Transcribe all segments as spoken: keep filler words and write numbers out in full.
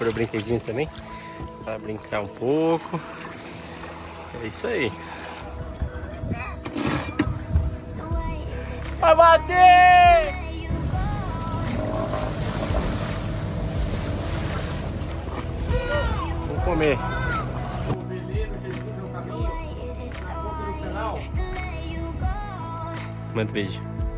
comprei o brinquedinho também para brincar um pouco. É isso aí. Vai bater! Vamos comer. O veleiro Jesus é o caminho. A conta no canal. Manda beijo.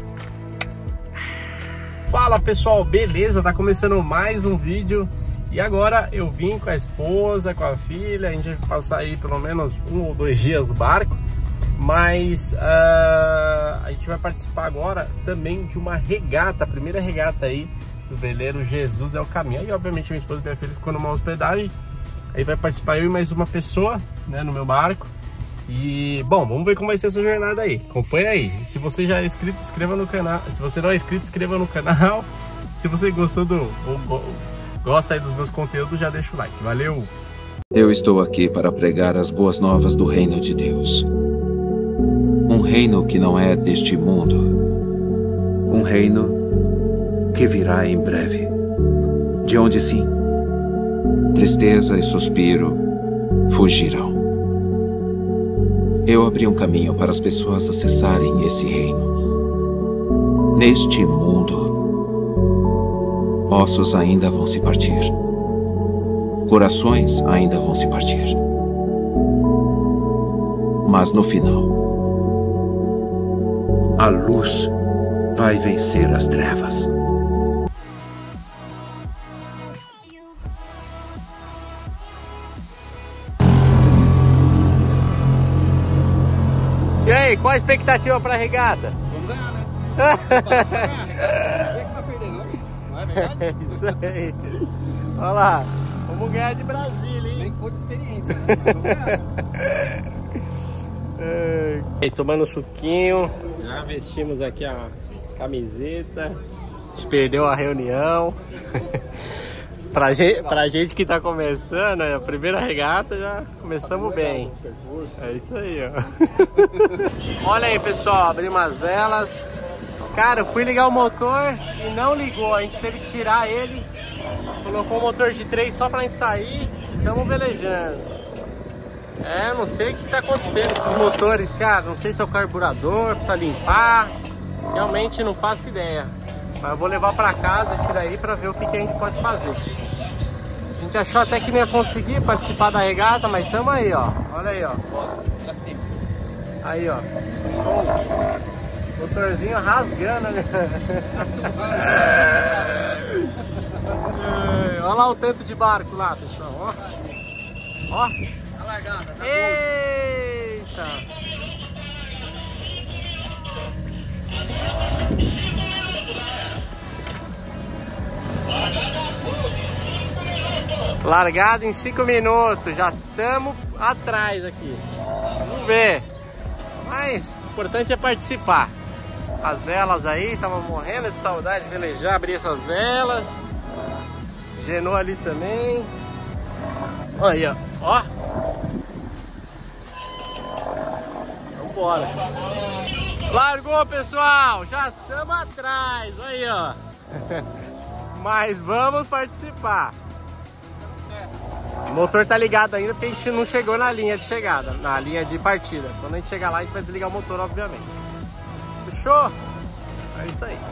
Fala pessoal, beleza? Tá começando mais um vídeo. E agora eu vim com a esposa, com a filha. A gente vai passar aí pelo menos um ou dois dias no barco. Mas uh, a gente vai participar agora também de uma regata, a primeira regata aí do veleiro Jesus é o Caminho. Aí obviamente minha esposa e minha filha ficou numa hospedagem. Aí vai participar eu e mais uma pessoa, né, no meu barco. E bom, vamos ver como vai ser essa jornada aí. Acompanha aí. Se você já é inscrito, se inscreva no canal. Se você não é inscrito, se inscreva no canal. Se você gostou do ou, gosta aí dos meus conteúdos, já deixa o like. Valeu! Eu estou aqui para pregar as boas novas do reino de Deus. Um reino que não é deste mundo. Um reino que virá em breve. De onde sim, tristeza e suspiro fugirão. Eu abri um caminho para as pessoas acessarem esse reino. Neste mundo, ossos ainda vão se partir. Corações ainda vão se partir. Mas no final, a luz vai vencer as trevas. E aí, qual a expectativa para a regata? Vamos ganhar, né? Vamos ganhar. Não vai perder não. Não é verdade? É isso aí. Olha lá. Vamos ganhar de Brasília, hein? Nem que for de experiência, né? Vamos ganhar. É, tomando suquinho. Já vestimos aqui a camiseta. A gente perdeu a reunião. Pra gente, pra gente que tá começando, a primeira regata, já começamos bem. É isso aí, ó. Olha aí, pessoal, abri umas velas. Cara, eu fui ligar o motor e não ligou. A gente teve que tirar ele. Colocou o motor de três só pra gente sair. Estamos velejando. É, não sei o que tá acontecendo com esses motores, cara. Não sei se é o carburador, precisa limpar. Realmente não faço ideia. Mas eu vou levar pra casa esse daí pra ver o que, que a gente pode fazer. A gente achou até que não ia conseguir participar da regata, mas tamo aí, ó. Olha aí, ó. Aí, ó. Motorzinho rasgando, né? Olha lá o tanto de barco lá, pessoal. Ó. Ó. A largada, tá. Eita! Largado em cinco minutos, já estamos atrás aqui. Vamos ver. Mas o importante é participar. As velas aí, tava morrendo de saudade de velejar, abrir essas velas. Genou ali também. Olha aí, ó. Ó. Vambora. Largou, pessoal. Já estamos atrás. Olha aí, ó. Mas vamos participar. O motor tá ligado ainda porque a gente não chegou na linha de chegada, na linha de partida. Quando a gente chegar lá, a gente vai desligar o motor, obviamente. Fechou? É isso aí.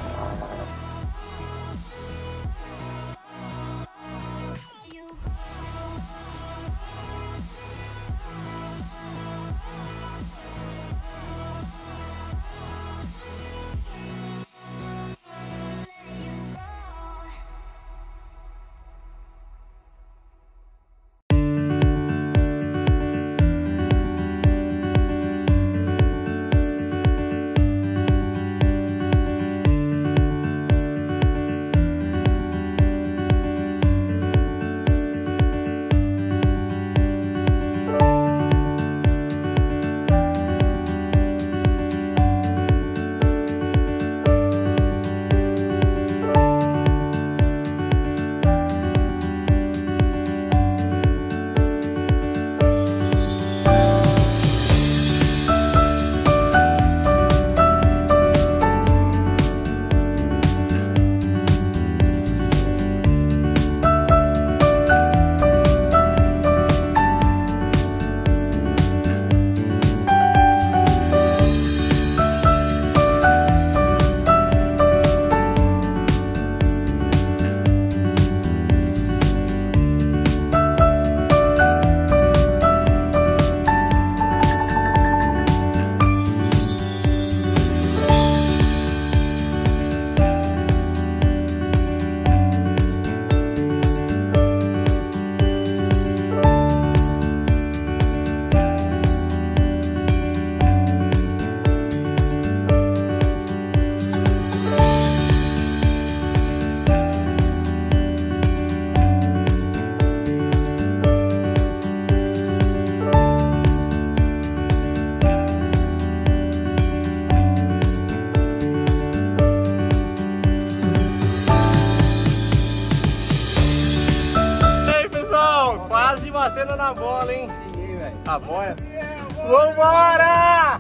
batendo na bola, hein? Sim, velho. A boia. Vambora!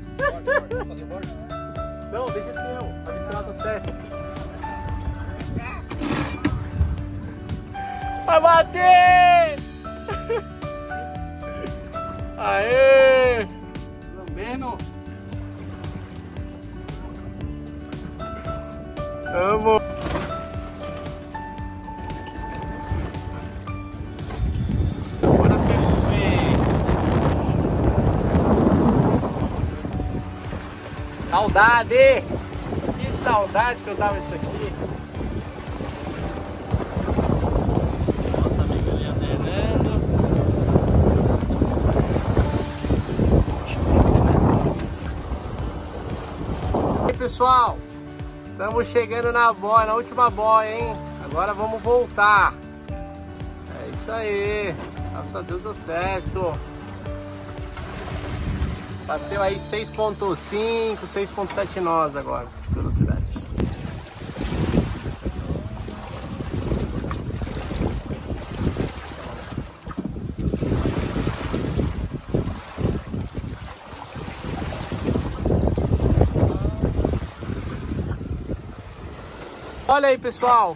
Não, deixa assim não. Pra ver se ela tá certo. Vai bater! Aê! Lambendo. Vamos! Bora ver. Saudade! Que saudade que eu tava disso aqui! Nossa amiga ali alternando. E aí, pessoal! Estamos chegando na boia, na última boia, hein? Agora vamos voltar. É isso aí. Graças a Deus deu certo. Bateu aí seis ponto cinco, seis ponto sete nós agora, velocidade. Olha aí, pessoal,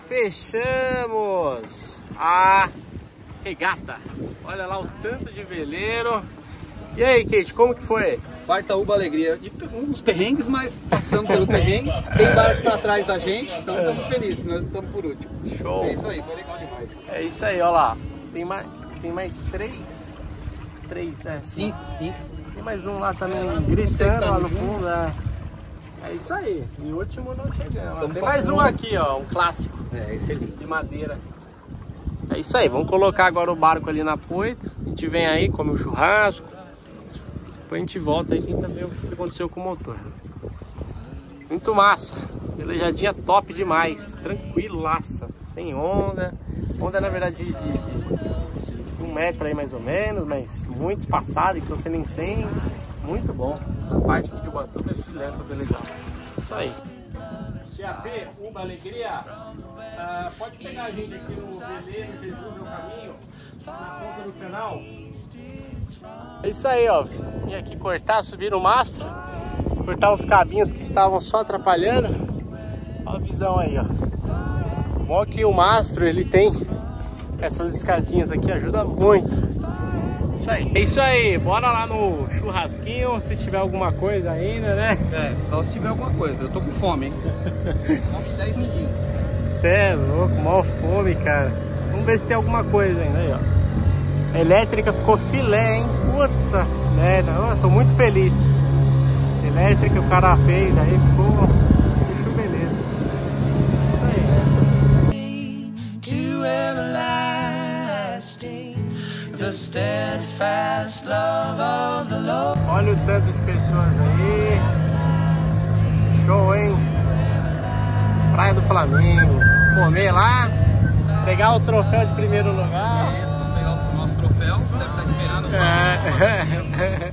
fechamos a regata. Olha lá o tanto de veleiro. E aí, Kate, como que foi? Quarta-uba alegria. Uns perrengues, mas passamos pelo perrengue. Tem barco pra trás da gente, então estamos felizes, nós estamos por último. Show! É isso aí, foi legal demais. É isso aí, olha lá. Tem mais, tem mais três? Três, é. Cinco, cinco. Tem mais um lá também sei se gritando tá lá no junto. fundo, é. É isso aí. E o último não chegamos. Tamo Tem mais um passando. aqui, ó, um clássico É, excelente. de madeira. É isso aí, vamos colocar agora o barco ali na poita. A gente vem aí, come um churrasco. Depois a gente volta aí, tem também o que aconteceu com o motor. Muito massa. Velejadinha top demais. Tranquilo, laça. Sem onda. Onda na verdade de, de, de um metro aí mais ou menos, mas muito espaçado, então você nem sente. Muito bom. Essa parte aqui de Ubatuba é filé pra velejar. Isso aí. C A P, Uba Alegria. Ah, pode pegar a gente aqui no veleiro Jesus é o Caminho, na ponta do canal. É isso aí, ó. Vim aqui cortar, subir o mastro, cortar os cabinhos que estavam só atrapalhando. Olha a visão aí, ó. Bom que o mastro ele tem essas escadinhas aqui, ajuda muito. Isso aí. É isso aí, bora lá no churrasquinho, se tiver alguma coisa ainda, né? É, só se tiver alguma coisa. Eu tô com fome, hein? Fome de dez minutinhos. Cê é louco, mó fome, cara. Vamos ver se tem alguma coisa ainda aí, ó. A elétrica ficou filé, hein? Puta merda, eu tô muito feliz. A elétrica o cara fez aí, ficou... Deixou beleza. Isso aí. The steadfast love of the Lord. Olha o tanto de pessoas aí. Show, hein? Praia do Flamengo. Comer lá. Pegar o troféu de primeiro lugar. É isso, vamos pegar o nosso troféu. Deve estar esperando. É.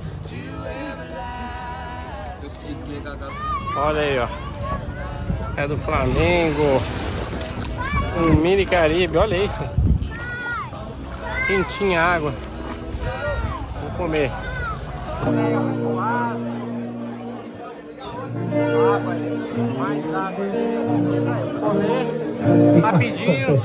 Eu preciso desligar a... Olha aí, ó. É do Flamengo. Um mini Caribe, olha isso. Quentinha água. Vou comer. Água ali, mais água ali. Vou comer rapidinho.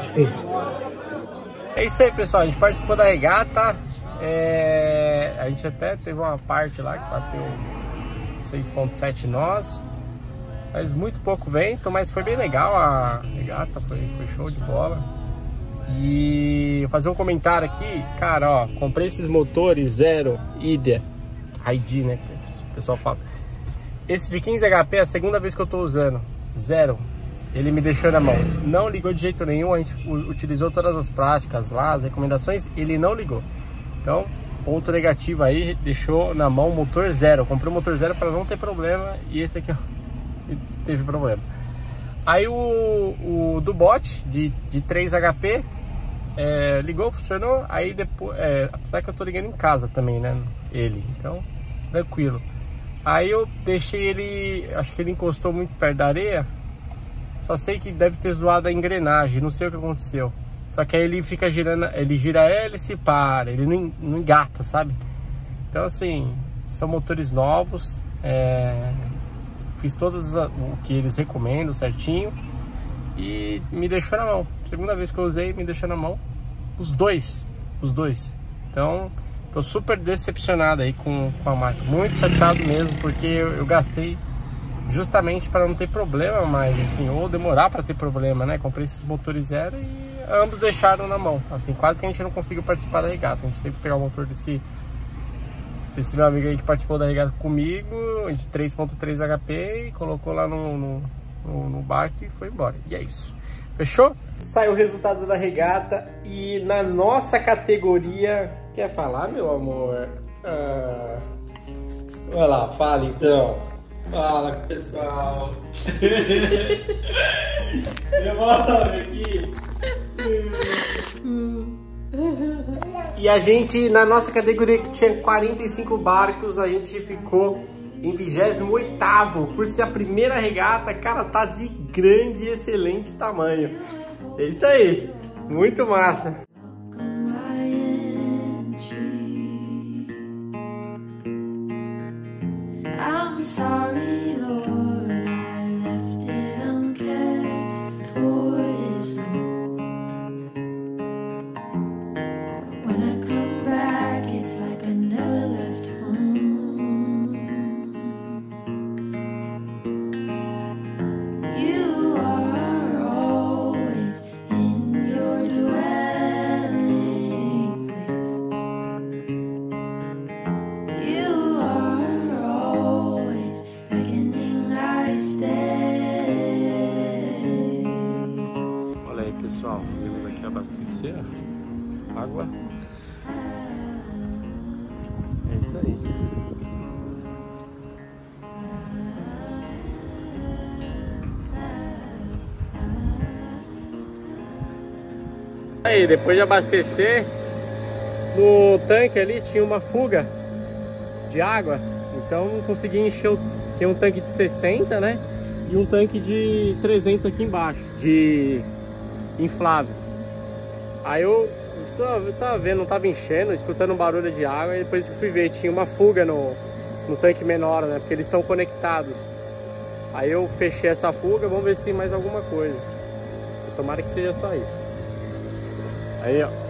É isso aí, pessoal. A gente participou da regata. É... A gente até teve uma parte lá que bateu seis ponto sete nós. Mas muito pouco vento, mas foi bem legal a regata, foi, foi show de bola. E fazer um comentário aqui, cara, ó, comprei esses motores zero Idea, Raidi, né, que o pessoal fala. Esse de quinze H P é a segunda vez que eu tô usando, zero. Ele me deixou na mão, não ligou de jeito nenhum, a gente utilizou todas as práticas lá, as recomendações, ele não ligou. Então, ponto negativo aí, deixou na mão motor zero. Eu comprei o motor zero para não ter problema e esse aqui, ó, teve problema. Aí o, o do bot de, de três H P é, ligou, funcionou. Aí depois, é, apesar que eu tô ligando em casa também, né? Ele, então tranquilo. Aí eu deixei ele, acho que ele encostou muito perto da areia. Só sei que deve ter zoado a engrenagem, não sei o que aconteceu. Só que aí ele fica girando, ele gira a hélice e para, ele não, não engata, sabe? Então assim, são motores novos, é, fiz todas o que eles recomendam certinho e me deixou na mão. Segunda vez que eu usei, me deixou na mão. Os dois, os dois. Então, tô super decepcionado aí com, com a marca. Muito chateado mesmo, porque eu, eu gastei justamente para não ter problema mais, assim, ou demorar para ter problema, né? Comprei esses motores zero e ambos deixaram na mão. Assim, quase que a gente não conseguiu participar da regata. A gente teve que pegar o motor desse, desse meu amigo aí que participou da regata comigo, de três ponto três H P, e colocou lá no, no, no, no barco e foi embora. E é isso. Fechou? Saiu o resultado da regata e na nossa categoria... Quer falar, meu amor? Ah... Vai lá, fala então. Fala com o pessoal. Demora aqui. E a gente, na nossa categoria que tinha quarenta e cinco barcos, a gente ficou em vigésimo oitavo. Por ser a primeira regata, cara, tá de grande e excelente tamanho. É isso aí, muito massa. I'm sorry, Lord, I left it unkept for this long. But when I come back, it's like I never left home. You are always in your dwelling place. You are always beckoning, I stay. Olha aí, pessoal, vamos aqui abastecer água. É isso aí. Aí, depois de abastecer, no tanque ali tinha uma fuga de água, então não consegui encher. O... Tem um tanque de sessenta, né? E um tanque de trezentos aqui embaixo, de inflável. Aí eu, eu tava vendo, não tava enchendo, escutando um barulho de água, e depois que fui ver, tinha uma fuga no, no tanque menor, né? Porque eles estão conectados. Aí eu fechei essa fuga, vamos ver se tem mais alguma coisa. Tomara que seja só isso. Aí, ó.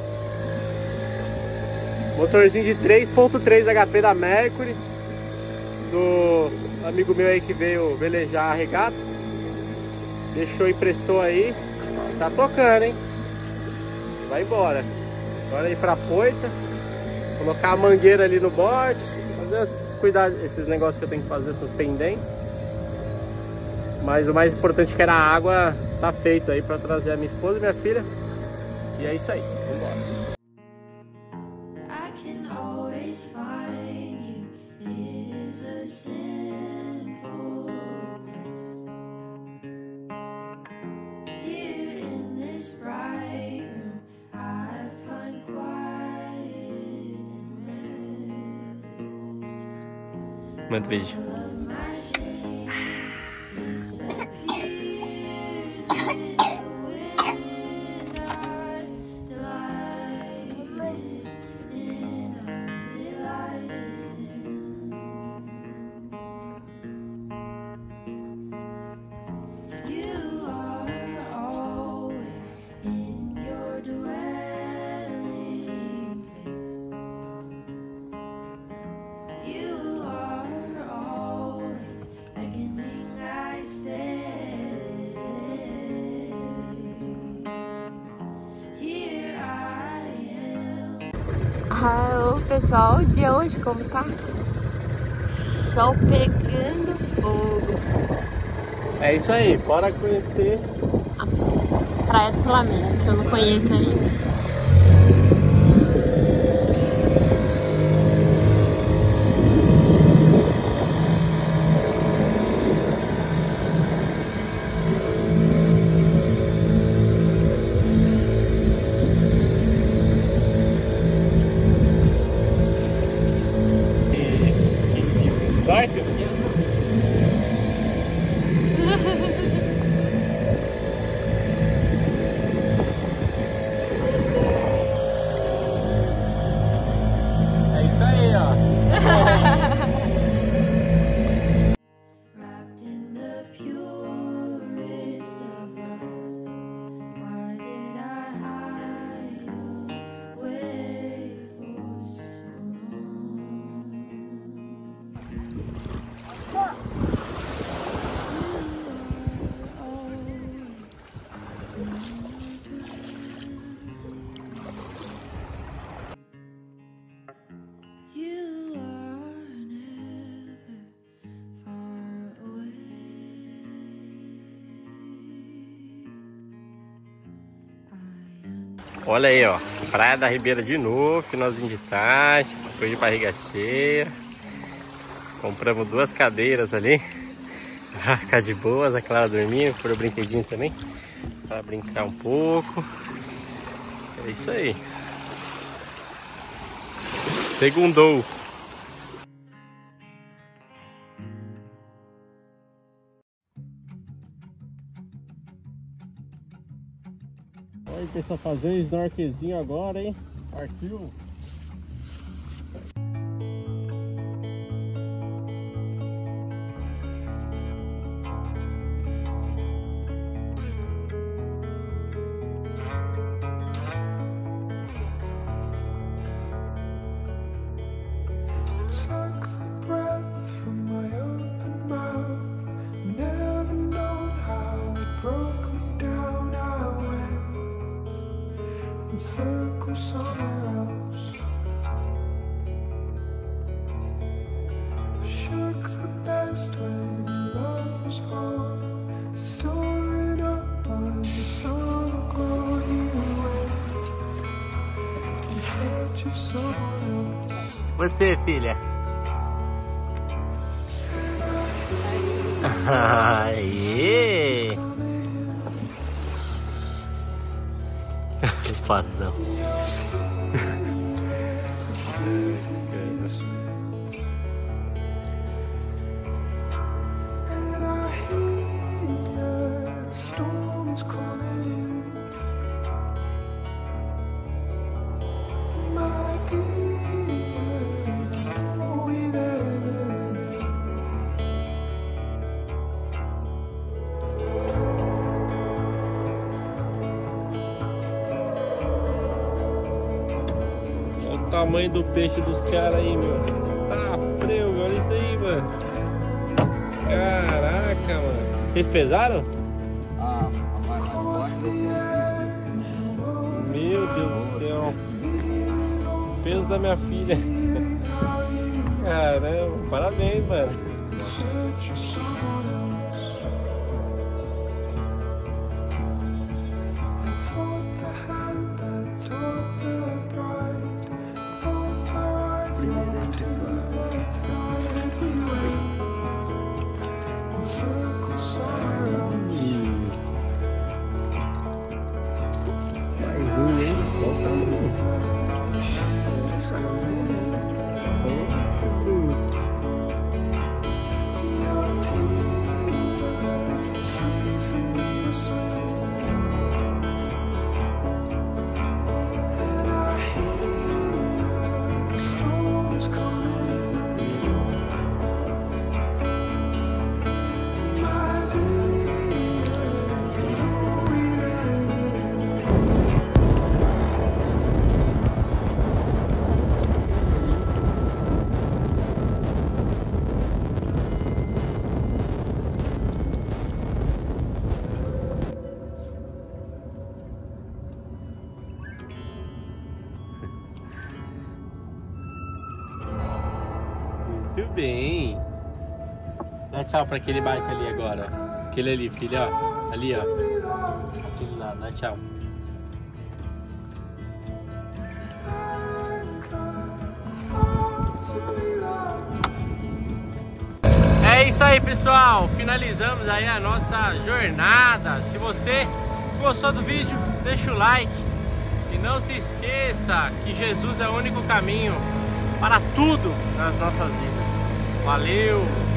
Motorzinho de três ponto três H P da Mercury, do amigo meu aí que veio velejar a regata. Deixou, emprestou aí. Tá tocando, hein? Vai embora. Agora ir pra poita, colocar a mangueira ali no bote, fazer esses, cuidar, esses negócios que eu tenho que fazer, essas pendentes. Mas o mais importante que era a água, tá feito aí pra trazer a minha esposa e minha filha. E é isso aí, vambora. I can always find you. It is a simple quest. Here in this bright room, I find quiet and rest. Manda beijo. Love my shame disappears in the wind. I delight in, I'm delighted in. You are always in your dwelling place. You are always beckoning, I stay. Here I am. Ah, o pessoal, o dia hoje como tá? Sol pegando fogo. É isso aí, bora conhecer. Praia do Flamengo, que eu não conheço ainda. Snorkel? You are never far away. Olha aí, ó, Praia da Ribeira de novo, finalzinho de tarde, depois de barriga cheia. Compramos duas cadeiras ali pra ficar de boas, a Clara dormindo, por o brinquedinho também, pra brincar um pouco. É isso aí. Segundou. Olha, pessoal, fazer um snorkelzinho agora, hein? Partiu. Circle somewhere else. Shook the best when your love was home. Storing up on the sun will grow you away. In search of someone else. Você, filha. Aê! Fazão. Olha o tamanho do peixe dos caras aí, meu. Tá frio, olha isso aí, mano. Caraca, mano. Vocês pesaram? Ah, a mais forte do Meu Deus do céu. O peso da minha filha. Caramba, parabéns, mano. Muito bem. Dá tchau pra aquele barco ali agora. Aquele ali, filho, ó. Ali, ó. Aquele lá, dá tchau. É isso aí, pessoal. Finalizamos aí a nossa jornada. Se você gostou do vídeo, deixa o like. E não se esqueça que Jesus é o único caminho para tudo nas nossas vidas. Valeu!